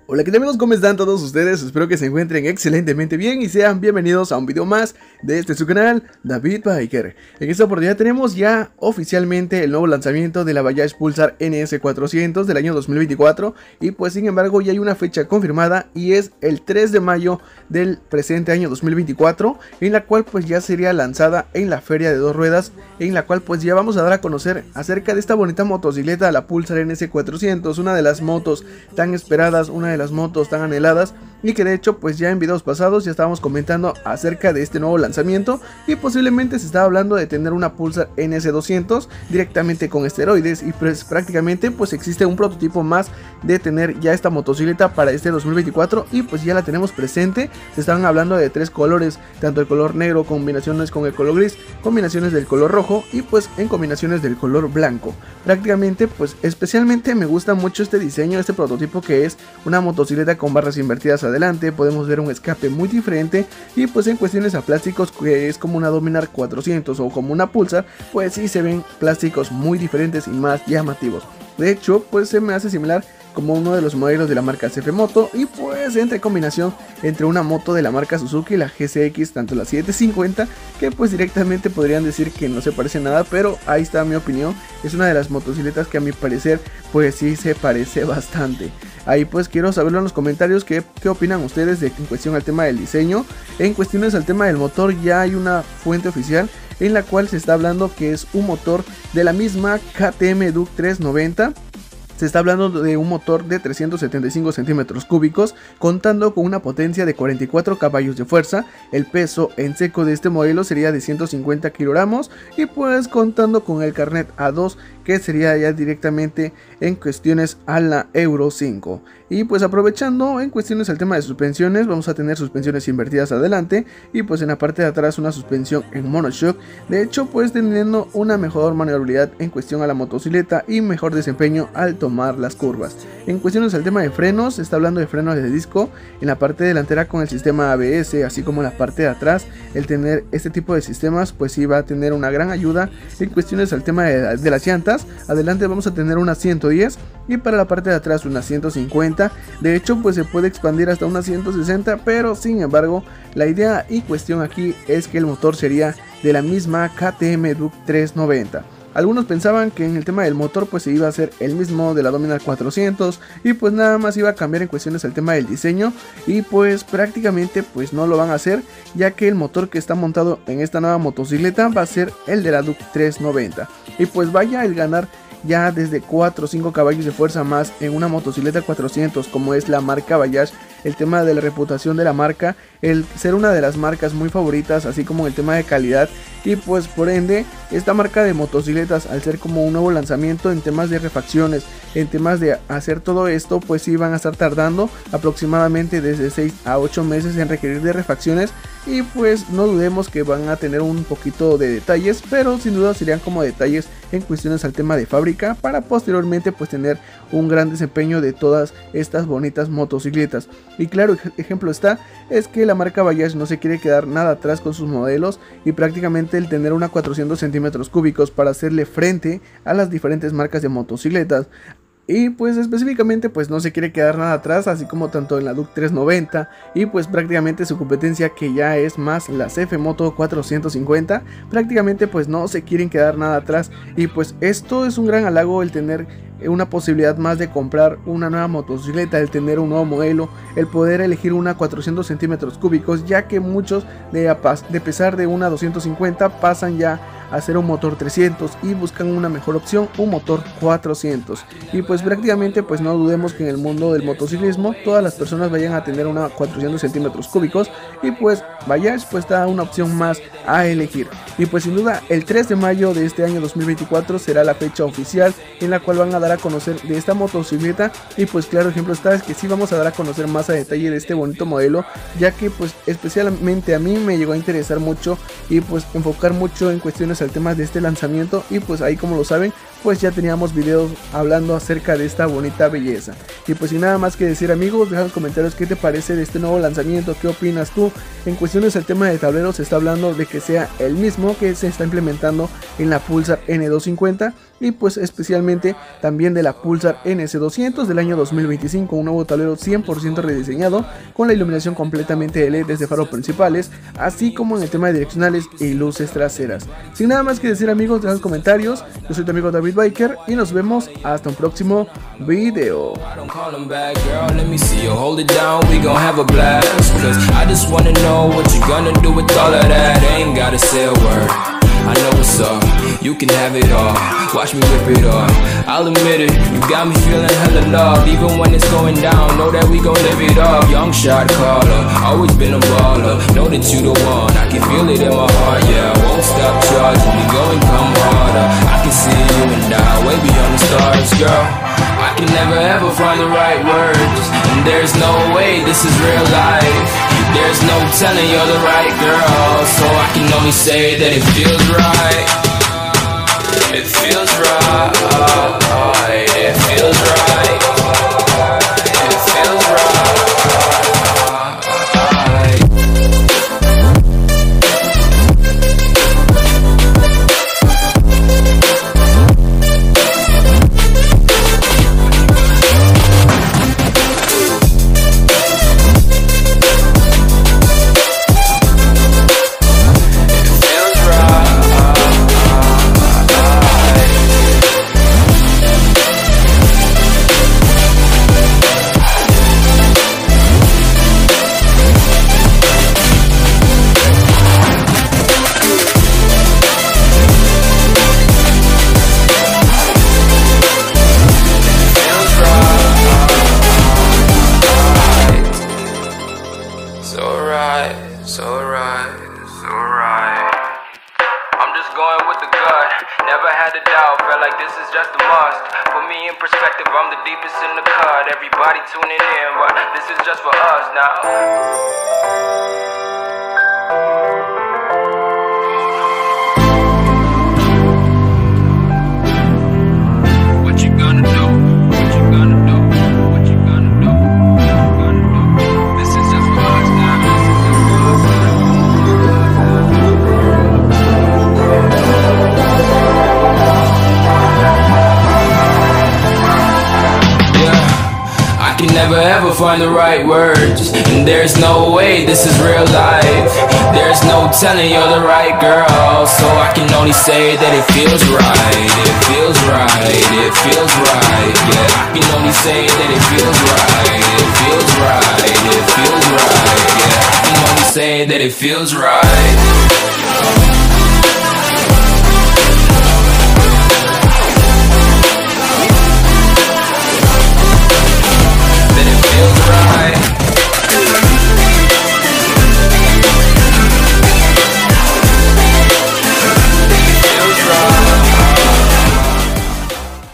Hola, ¿qué tal amigos? ¿Cómo están todos ustedes? Espero que se encuentren excelentemente bien y sean bienvenidos a un video más de su canal, David Biker. En esta oportunidad tenemos ya oficialmente el nuevo lanzamiento de la Bajaj Pulsar NS400 del año 2024 y pues sin embargo ya hay una fecha confirmada y es el 3 de mayo del presente año 2024, en la cual pues ya sería lanzada en la feria de dos ruedas, en la cual pues ya vamos a dar a conocer acerca de esta bonita motocicleta, la Pulsar NS400, una de las motos tan esperadas, una de las motos tan anheladas, y que de hecho pues ya en videos pasados ya estábamos comentando acerca de este nuevo lanzamiento y posiblemente se estaba hablando de tener una Pulsar NS200 directamente con esteroides, y pues prácticamente pues existe un prototipo más de tener ya esta motocicleta para este 2024 y pues ya la tenemos presente. Se estaban hablando de tres colores, tanto el color negro, combinaciones con el color gris, combinaciones del color rojo y pues en combinaciones del color blanco. Prácticamente pues especialmente me gusta mucho este diseño, este prototipo, que es una motocicleta con barras invertidas adelante. Podemos ver un escape muy diferente y pues en cuestiones a plásticos, que es como una Dominar 400 o como una Pulsar, pues sí se ven plásticos muy diferentes y más llamativos. De hecho pues se me hace similar como uno de los modelos de la marca CF Moto, y pues entre combinación entre una moto de la marca Suzuki, la GCX, tanto la 750, que pues directamente podrían decir que no se parece nada, pero ahí está mi opinión. Es una de las motocicletas que a mi parecer pues sí se parece bastante. Ahí pues quiero saberlo en los comentarios qué opinan ustedes en cuestión al tema del diseño. En cuestiones al tema del motor, ya hay una fuente oficial en la cual se está hablando que es un motor de la misma KTM Duke 390. Se está hablando de un motor de 375 centímetros cúbicos, contando con una potencia de 44 caballos de fuerza. El peso en seco de este modelo sería de 150 kilogramos y pues contando con el carnet A2, que sería ya directamente en cuestiones a la Euro 5. Y pues aprovechando en cuestiones al tema de suspensiones, vamos a tener suspensiones invertidas adelante y pues en la parte de atrás una suspensión en monoshock. De hecho pues teniendo una mejor maniobrabilidad en cuestión a la motocicleta y mejor desempeño al tomar las curvas. En cuestiones al tema de frenos, se está hablando de frenos de disco en la parte delantera con el sistema ABS, así como en la parte de atrás. El tener este tipo de sistemas pues sí va a tener una gran ayuda. En cuestiones al tema de las llantas, adelante vamos a tener unas 110 y para la parte de atrás unas 150. De hecho pues se puede expandir hasta unas 160, pero sin embargo la idea y cuestión aquí es que el motor sería de la misma KTM Duke 390. Algunos pensaban que en el tema del motor pues se iba a hacer el mismo de la Dominar 400 y pues nada más iba a cambiar en cuestiones al tema del diseño, y pues prácticamente pues no lo van a hacer, ya que el motor que está montado en esta nueva motocicleta va a ser el de la Duke 390 y pues vaya el ganar ya desde 4 o 5 caballos de fuerza más en una motocicleta 400 como es la marca Bajaj. El tema de la reputación de la marca, el ser una de las marcas muy favoritas, así como el tema de calidad, y pues por ende esta marca de motocicletas, al ser como un nuevo lanzamiento en temas de refacciones, en temas de hacer todo esto, pues sí van a estar tardando aproximadamente desde 6 a 8 meses en requerir de refacciones, y pues no dudemos que van a tener un poquito de detalles, pero sin duda serían como detalles en cuestiones al tema de fábrica, para posteriormente pues tener un gran desempeño de todas estas bonitas motocicletas. Y claro, ejemplo está, es que la marca Bajaj no se quiere quedar nada atrás con sus modelos, y prácticamente el tener una 400 centímetros cúbicos para hacerle frente a las diferentes marcas de motocicletas, y pues específicamente pues no se quiere quedar nada atrás, así como tanto en la Duke 390 y pues prácticamente su competencia, que ya es más la CF Moto 450, prácticamente pues no se quieren quedar nada atrás. Y pues esto es un gran halago, el tener una posibilidad más de comprar una nueva motocicleta, el tener un nuevo modelo, el poder elegir una 400 centímetros cúbicos, ya que muchos de pesar de una 250 pasan ya a hacer un motor 300 y buscan una mejor opción, un motor 400. Y pues prácticamente pues no dudemos que en el mundo del motociclismo todas las personas vayan a tener una 400 centímetros cúbicos, y pues Bajaj pues da una opción más a elegir. Y pues sin duda el 3 de mayo de este año 2024 será la fecha oficial en la cual van a dar a conocer de esta motocicleta, y pues claro, ejemplo está, es que sí vamos a dar a conocer más a detalle de este bonito modelo, ya que pues especialmente a mí me llegó a interesar mucho y pues enfocar mucho en cuestiones al tema de este lanzamiento. Y pues ahí, como lo saben, pues ya teníamos videos hablando acerca de esta bonita belleza. Y pues sin nada más que decir, amigos, deja en los comentarios qué te parece de este nuevo lanzamiento, qué opinas tú. En cuestiones del tema de tablero se está hablando de que sea el mismo que se está implementando en la Pulsar N250 y pues especialmente también de la Pulsar NS200 del año 2025, un nuevo tablero 100% rediseñado con la iluminación completamente LED desde faros principales, así como en el tema de direccionales y luces traseras. Sin nada más que decir, amigos, deja en los comentarios. Yo soy tu amigo David Biker y nos vemos hasta un próximo video. I know what's up, you can have it all. Watch me rip it off, I'll admit it. You got me feeling hella loved. Even when it's going down, know that we gon' live it up. Young shot caller, always been a baller. Know that you the one, I can feel it in my heart. Yeah, I won't stop charging me, go and come harder. I can see you and I, way beyond the stars, girl. I can never ever find the right words, and there's no way this is real life. There's no telling you're the right girl, so I can only say that it feels right. It feels right. It feels right. It feels right. I'm just going with the gut, never had a doubt, felt like this is just a must. Put me in perspective, I'm the deepest in the cut. Everybody tuning in, but this is just for us now. Never ever find the right words, and there's no way this is real life. There's no telling you're the right girl, so I can only say that it feels right. It feels right. It feels right. Yeah, I can only say that it feels right. It feels right. It feels right. Yeah, I can only say that it feels right.